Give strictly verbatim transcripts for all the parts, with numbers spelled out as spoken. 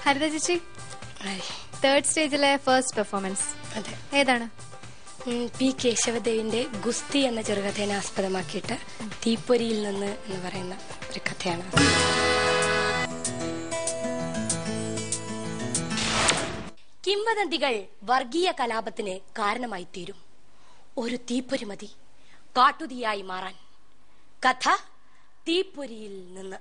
ഹരിത ചേച്ചി, third സ്റ്റേജിലെ first performance അതെ ഏതാണ്? പി കേശവദേവിന്റെ ഗുസ്തി എന്ന ചെറുകഥയെ ആസ്പദമാക്കിയിട്ട് തീപ്പൊരിയിൽ നിന്ന് എന്ന് പറയുന്ന ഒരു കഥയാണ്. കിംവദന്തികൾ വർഗീയ കലാപത്തിന് കാരണമായി തീരും. ഒരു തീപ്പൊരി മതി കാട്ടുതീയായി മാറാൻ. കഥ തീപ്പൊരിയിൽ നിന്ന്.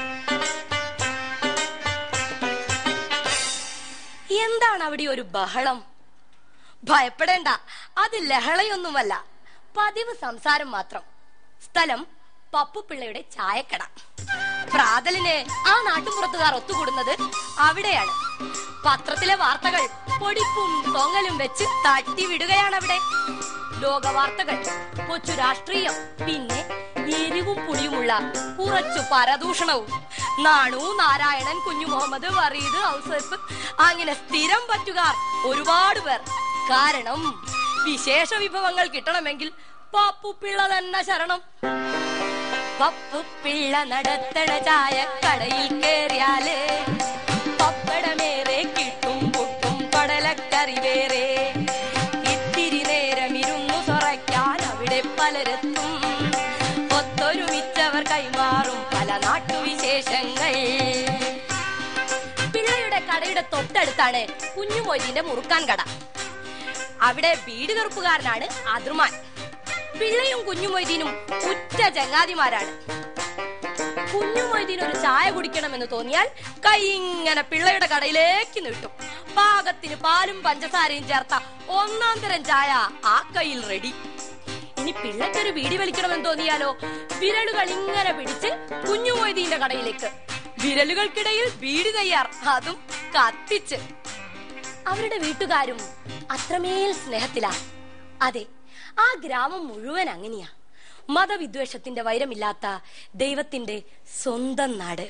എന്താണ് അവിടെ ഒരു ബഹളം? ഭയപ്പെടേണ്ട, അത് ലഹളയൊന്നുമല്ല, പതിവ് സംസാരം മാത്രം. സ്ഥലം പപ്പുപിള്ളയുടെ ചായക്കട. പ്രാതലിന് ആ നാട്ടുപുറത്തുകാർ ഒത്തുകൂടുന്നത് അവിടെയാണ്. പത്രത്തിലെ വാർത്തകൾ പൊടിപ്പും തൊങ്ങലും വെച്ച് തട്ടി വിടുകയാണ് അവിടെ. ലോക വാർത്തകൾ, കൊച്ചു രാഷ്ട്രീയം, പിന്നെ എരിവും പുളിയുമുള്ള കുറച്ചു പരദൂഷണവും. നാണു, നാരായണൻ, കുഞ്ഞു മുഹമ്മദ്, വറീദ്, ഔസഫ്, അങ്ങനെ സ്ഥിരം പറ്റുകാർ ഒരുപാട് പേർ. കാരണം വിശേഷ വിഭവങ്ങൾ കിട്ടണമെങ്കിൽ പപ്പുപിള്ള തന്നെ ശരണം. പപ്പുപിള്ള നടത്തണ ചായക്കടയിൽ കേറിയാല് പപ്പടമേറെ കിട്ടും, പൊട്ടും കടലക്കറി വേറെ. ഇത്തിരി നേരം ഇരുന്നു സൊറയ്ക്കാൻ അവിടെ പലരെത്തും. ഒത്തൊരുമിച്ചവർ കൈമാറും പല നാട്ടുവിശേഷങ്ങൾ. പിള്ളയുടെ കടയുടെ തൊട്ടടുത്താണ് കുഞ്ഞുമൊയ്തീന്റെ മുറുക്കാൻ കട. അവിടെ വീട് കറുപ്പുകാരനാണ് അദ്രുമാൻ. പിള്ളയും കുഞ്ഞുമൊയ്തീനും ഉറ്റ ചങ്ങാതിമാരാണ്. കുഞ്ഞുമൊയ്തീൻ ഒരു ചായ കുടിക്കണമെന്ന് തോന്നിയാൽ കൈ ഇങ്ങനെ പിള്ളയുടെ കടയിലേക്ക് നീട്ടും. പാകത്തിന് പാലും പഞ്ചസാരയും ചേർത്ത ഒന്നാം തരം ചായ ആ കയ്യിൽ റെഡി. ഇനി പിള്ളയ്ക്കൊരു ബീഡി വലിക്കണമെന്ന് തോന്നിയാലോ, വിരലുകൾ ഇങ്ങനെ പിടിച്ച് കുഞ്ഞുമൊയ്തീന്റെ കടയിലേക്ക്. വിരലുകൾക്കിടയിൽ ബീഡി തയ്യാർ, അതും കത്തിച്ച്. അവരുടെ വീട്ടുകാരും അത്രമേൽ സ്നേഹത്തിലാ. അതെ, ആ ഗ്രാമം മുഴുവൻ അങ്ങനെയാ. മതവിദ്വേഷത്തിന്റെ വൈരമില്ലാത്ത ദൈവത്തിന്റെ സ്വന്തം നാട്.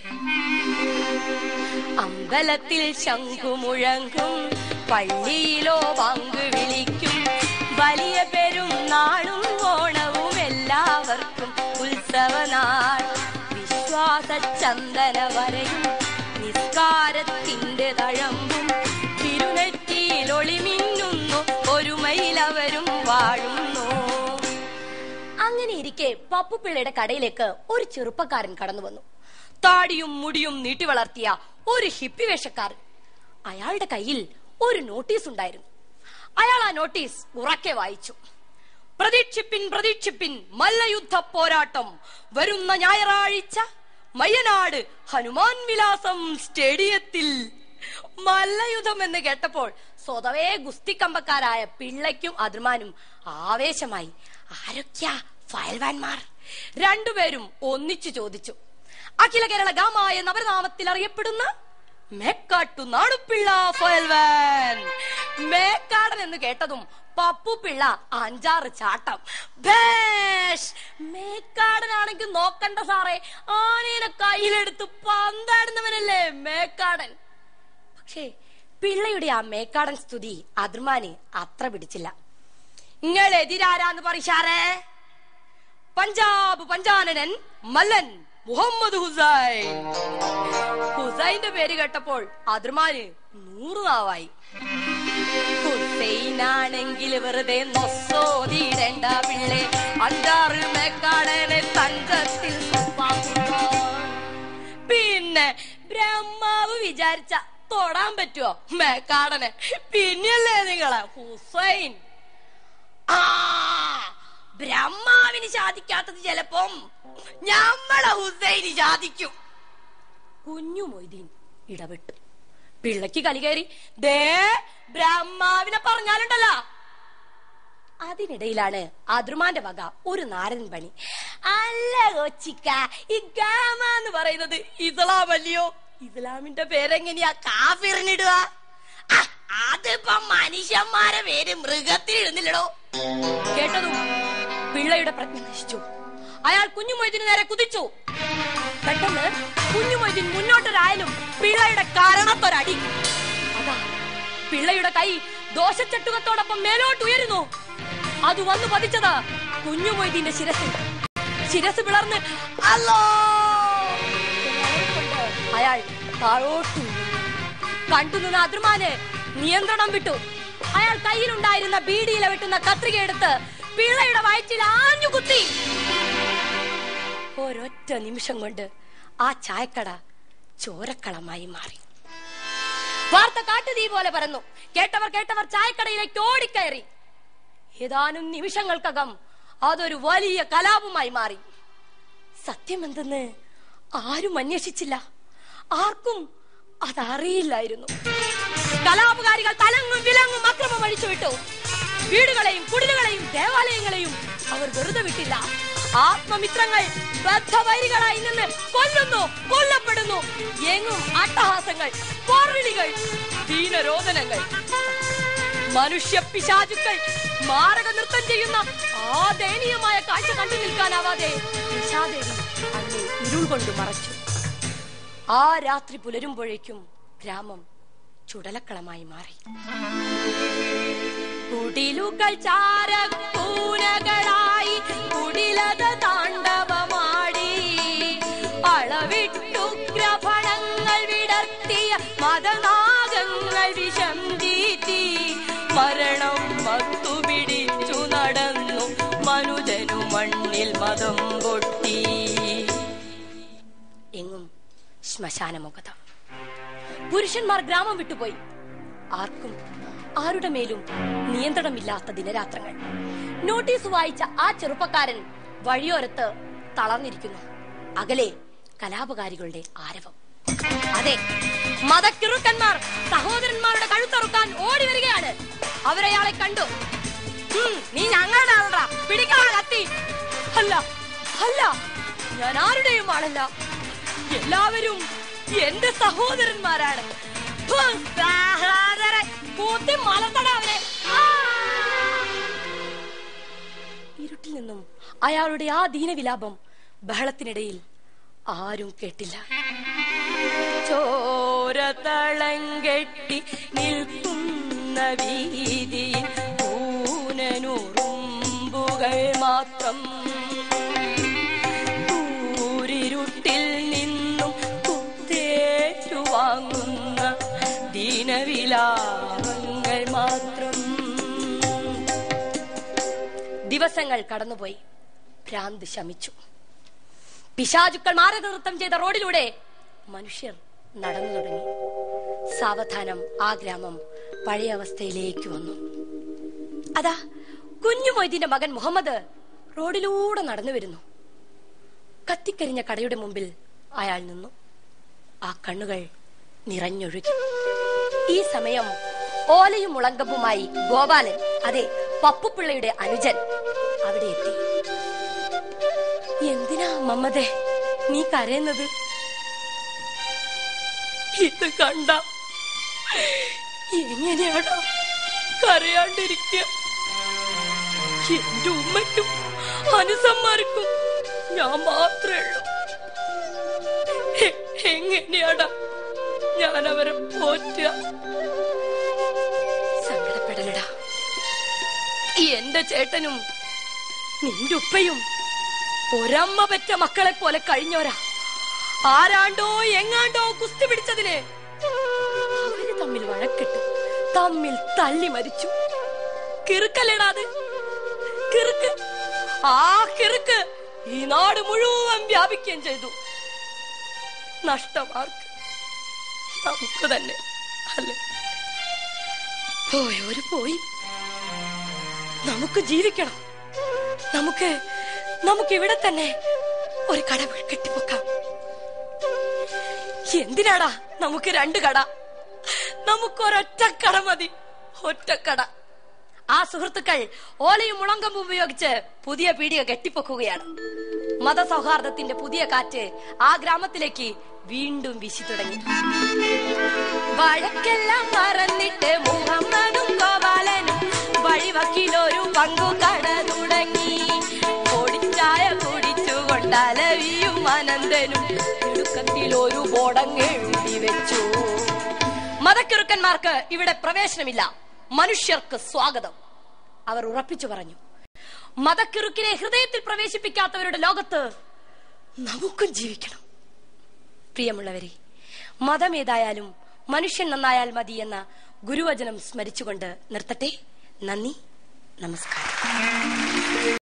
അമ്പലത്തിൽ ശംഖുമുഴങ്ങും, പള്ളിയിലോ പങ്കു വിളിക്കും. വലിയ പെരുന്നാളും ഓണവും എല്ലാവർക്കും ഉത്സവനാൾ. വിശ്വാസ ചന്ദന വരയും നിസ്കാരത്തിന്റെ തഴമ്പും തിരുനെറ്റിയിൽ ഒളിമിന്നുന്നു, ഒരുമയിലവരും വാഴുന്നു. അങ്ങനെ ഇരിക്കെ പപ്പുപിള്ളയുടെ കടയിലേക്ക് ഒരു ചെറുപ്പക്കാരൻ കടന്നു വന്നു. താടിയും മുടിയും നീട്ടി വളർത്തിയ ഒരു ഹിപ്പി വേഷക്കാരൻ. അയാളുടെ കയ്യിൽ ഒരു നോട്ടീസ് ഉണ്ടായിരുന്നു. അയാൾ ആ നോട്ടീസ് ഉറക്കെ വായിച്ചു. പ്രതീക്ഷിപ്പിൻ പ്രതീക്ഷിപ്പിൻ, മല്ലയുദ്ധ പോരാട്ടം വരുന്ന ഞായറാഴ്ച മയ്യനാട് ഹനുമാൻ വിലാസം സ്റ്റേഡിയത്തിൽ. മല്ലയുദ്ധം എന്ന് കേട്ടപ്പോൾ സ്വതവേ ഗുസ്തിക്കമ്പക്കാരായ പിള്ളയ്ക്കും അദ്രുമാനും ആവേശമായി. ആരൊക്കെയാ ഫയൽവാൻമാർ? രണ്ടുപേരും ഒന്നിച്ചു ചോദിച്ചു. അഖില കേരള ഗാമ എന്ന നവനാമത്തിൽ അറിയപ്പെടുന്ന മേക്കാട്ടു നാടുപിള്ള ഫയൽവാൻ. മേക്കാടൻ എന്ന് കേട്ടതും പപ്പുപിള്ള അഞ്ചാറ് ചാട്ടം. മേക്കാടനാണെങ്കിൽ നോക്കണ്ട സാറേ, ആനേനെ കയ്യിലെടുത്ത് പന്താടുന്നവനല്ലേ മേക്കാടൻ. പക്ഷേ പിള്ളയുടെ ആ മേക്കാടൻ സ്തുതി അദ്രുമാന് അത്ര പിടിച്ചില്ല. നിങ്ങൾ എതിരാരാന്ന് പറീഷാറേ? പഞ്ചാബ് പഞ്ചാനനൻ മല്ലൻ മുഹമ്മദ് ഹുസൈൻ. ഹുസൈന്റെ പേര് കേട്ടപ്പോൾ അദ്രുമാന് നൂറ് നാവായി. ഹുസൈനാണെങ്കിൽ വെറുതെ നൊസോതിടേണ്ട പിള്ളേ, അഞ്ചാറ് മേക്കാടനെ തഞ്ചത്തിൽ. പിന്നെ ബ്രഹ്മാവ് വിചാരിച്ച തൊടാൻ പറ്റുമോ മേക്കാടനെ? പിന്നെയല്ലേ നിങ്ങളെ ഹുസൈൻ. ആ ബ്രഹ്മാവിന് സാധിക്കാത്തത് ചിലപ്പം ഞമ്മളെ ഹുസൈന് സാധിക്കും. കുഞ്ഞു മൊയ്തീൻ ഇടപെട്ടു. പിള്ളക്ക് കലി കയറി. ദേ ബ്രഹ്മാവിനെ പറഞ്ഞാലുണ്ടല്ലോ. അതിനിടയിലാണ് അദ്രുമാന്റെ വക ഒരു നാരൻ പണി. അല്ല കൊച്ചിക്ക, ഈ ഗാമ എന്ന് പറയുന്നത് ഇസ്ലാം അല്ലയോ? ഇസ്ലാമിന്റെ പേരെങ്ങനെയാ കാഫിറിനിടുക? അതിപ്പോ മനുഷ്യന്മാരെ പേര് മൃഗത്തിൽ ഇടുന്നില്ലടോ. കേട്ടതും പിള്ളയുടെ പ്രജ്ഞ നശിച്ചു. അയാൾ കുഞ്ഞുമൊയ്തീന് നേരെ കുതിച്ചു. പെട്ടെന്ന് കുഞ്ഞുമൊയ്തീൻ മുന്നോട്ടൊരായാലും പിള്ളയുടെ കാരണത്തൊരടി. അതാ പിള്ളയുടെ കൈ ദോശച്ചട്ടുകത്തോടൊപ്പം മേലോട്ട് ഉയരുന്നു. അത് വന്നു പതിച്ചത് കുഞ്ഞുമൊയ്തീന്റെ ശിരസിൽ. ശിരസ് പിളർന്ന് അല്ലോ അയാൾ താഴോട്ടു. കണ്ടുനിന്ന അതിർമാന് നിയന്ത്രണം വിട്ടു. അയാൾ കയ്യിലുണ്ടായിരുന്ന ബീഡിയില വെട്ടുന്ന കത്രിക എടുത്ത് പിള്ളയുടെ വയറ്റിൽ ആഞ്ഞു കുത്തി. ഒരൊറ്റ നിമിഷം കൊണ്ട് ആ ചായക്കട ചോരക്കളമായി മാറി. വാർത്ത കാട്ടുതീ പോലെ പരന്നു. കേട്ടവർ കേട്ടവർ ചായക്കടയിലേക്ക് ഓടിക്കയറി. ഏതാനും നിമിഷങ്ങൾക്കകം അതൊരു വലിയ കലാപമായി മാറി. സത്യമെന്തെന്ന് ആരും അന്വേഷിച്ചില്ല. ആർക്കും അതറിയില്ലായിരുന്നു. കലാപകാരികൾ തലങ്ങും വിലങ്ങും അക്രമം അഴിച്ചുവിട്ടു. വീടുകളെയും കുടിലുകളെയും ദേവാലയങ്ങളെയും അവർ വെറുതെ വിട്ടില്ല. ആത്മമിത്രങ്ങൾ ബദ്ധവൈരികളായി നിന്ന് കൊല്ലുന്നു, കൊല്ലപ്പെടുന്നു. എങ്ങും അട്ടഹാസങ്ങൾ, പോർവിളികൾ, ദീനരോധനങ്ങൾ. മനുഷ്യ പിശാചുക്കൾ മാരക നൃത്തം ചെയ്യുന്ന ആ ദയനീയമായ കാഴ്ച കണ്ടു നിൽക്കാനാവാതെ നിശാദേവി അന്ന് ഇരുൾ കൊണ്ട് മറച്ചു. ആ രാത്രി പുലരുമ്പോഴേക്കും ഗ്രാമം ചുടലക്കളമായി മാറി. കുടിലുകൾ ചാരക്കൂനകളായി കുടിലത താണ്ഡവമാടി. അളവിട്ടു ഗ്രഫണങ്ങൾ വിടർത്തിയ മതനാഗങ്ങൾ വിഷം തീറ്റി. മരണം മത്തു പിടിച്ചു നടന്നു മനുജനു മണ്ണിൽ മതം പൊട്ടി. എങ്ങും ശ്മശാനമുഖതം. പുരുഷന്മാർ ഗ്രാമം വിട്ടുപോയി. ആർക്കും ആരുടെ മേലും നിയന്ത്രണമില്ലാത്ത ദിനരാത്രങ്ങൾ. നോട്ടീസ് വായിച്ച ആ ചെറുപ്പക്കാരൻ വഴിയോരത്ത് തളർന്നിരിക്കുന്നു. അകലെ കലാപകാരികളുടെ ആരവം. അതെ, മതക്കിറുക്കന്മാർ സഹോദരന്മാരുടെ കഴുത്തറുക്കാൻ ഓടി വരികയാണ്. അവരയാളെ കണ്ടു. നീ ഞങ്ങളുടെ ആളാ, പിടിക്കാ കത്തി. അല്ല അല്ല, ഞാൻ ആരുടെയും ആളല്ല. എല്ലാവരും എന്റെ സഹോദരന്മാരാണ്. ഇരുട്ടിൽ നിന്നും അയാളുടെ ആ ദീനവിലാപം ബഹളത്തിനിടയിൽ ആരും കേട്ടില്ല. ചോരതളങ്കെട്ടി നിൽക്കുന്ന വീതിയിൽ ഊനനുറുമ്പുകൾ മാത്രം. ൂരിരുട്ടിൽ നിന്നും കുത്തേറ്റുവാങ്ങുന്ന ദീനവിലാപങ്ങൾ മാത്രം. ദിവസങ്ങൾ കടന്നുപോയി. ഭ്രാന്ത് ശമിച്ചു. പിശാചുക്കൾ മാരക നൃത്തം ചെയ്ത റോഡിലൂടെ മനുഷ്യർ നടന്നു തുടങ്ങി. സാവധാനം ആ ഗ്രാമം പഴയ അവസ്ഥയിലേക്ക് വന്നു. അതാ കുഞ്ഞു മൊയ്തീന്റെ മകൻ മുഹമ്മദ് റോഡിലൂടെ നടന്നു വരുന്നു. കത്തിക്കരിഞ്ഞ കടയുടെ മുമ്പിൽ അയാൾ നിന്നു. ആ കണ്ണുകൾ നിറഞ്ഞൊഴുകി. ഈ സമയം ഓലയും മുളങ്കമ്പുമായി ഗോപാലൻ, അതെ പപ്പുപിള്ളയുടെ അനുജൻ, അവിടെ എത്തി. എന്തിനാ മമ്മദേ നീ കരയുന്നത്? ഇത് കണ്ട എങ്ങനെയാടാ കരയാണ്ടിരിക്കുക? എന്റെ ഉമ്മയ്ക്കും അനുസന്മാർക്കും ഞാൻ മാത്രമേ ഉള്ളൂ. എങ്ങനെയാടാ ഞാൻ അവരെ പോറ്റുക? സങ്കടപ്പെടലടാ. എന്റെ ചേട്ടനും നിന്റെ ഉപ്പയും ഒരമ്മ പെറ്റ മക്കളെ പോലെ കഴിഞ്ഞോരാ. ആരാണ്ടോ എങ്ങാണ്ടോ കുസ്തി പിടിച്ചതിന് അവര് തമ്മിൽ വഴക്കിട്ടു, തമ്മിൽ തള്ളി മരിച്ചു. കിറുക്കല്ലേടാ അത്, കിറുക്ക്. ആ കിറുക്ക് ഈ നാട് മുഴുവൻ വ്യാപിക്കുകയും ചെയ്തു. നഷ്ടമാർക്ക് നമുക്ക് തന്നെ അല്ലേ? പോയവര് പോയി. നമുക്ക് ജീവിക്കണം. നമുക്ക് നമുക്ക് ഇവിടെ തന്നെ ഒരു കട കെട്ടിപ്പൊക്കാം. എന്തിനാടാ നമുക്ക് രണ്ട് കട? നമുക്കൊരൊറ്റ കട മതി, ഒറ്റക്കട. ആ സുഹൃത്തുക്കൾ ഓലയും മുളങ്കമ്പും ഉപയോഗിച്ച് പുതിയ പീടിക കെട്ടിപ്പൊക്കുകയാണ്. മതസൗഹാർദ്ദത്തിന്റെ പുതിയ കാറ്റ് ആ ഗ്രാമത്തിലേക്ക് വീണ്ടും വീശി തുടങ്ങി. വഴക്കെല്ലാം മറന്നിട്ട് മുഹമ്മദും ഗോപാലനും വഴിവക്കിലൊരു പങ്കു കട തുടങ്ങി. പൊടിച്ചായ കുടിച്ചുകൊണ്ടലവിയും അനന്തനും തിടുക്കത്തിൽ ഒരു ബോർഡങ്ങ് എഴുതി വെച്ചു. മതക്കിറുക്കന്മാർക്ക് ഇവിടെ പ്രവേശനമില്ല, മനുഷ്യർക്ക് സ്വാഗതം, അവർ ഉറപ്പിച്ചു പറഞ്ഞു. മതക്കിറുക്കിനെ ഹൃദയത്തിൽ പ്രവേശിപ്പിക്കാത്തവരുടെ ലോകത്ത് നമുക്കും ജീവിക്കണം. പ്രിയമുള്ളവരെ, മതമേതായാലും മനുഷ്യൻ നന്നായാൽ മതി എന്ന ഗുരുവചനം സ്മരിച്ചുകൊണ്ട് നിർത്തട്ടെ. നന്ദി, നമസ്കാരം.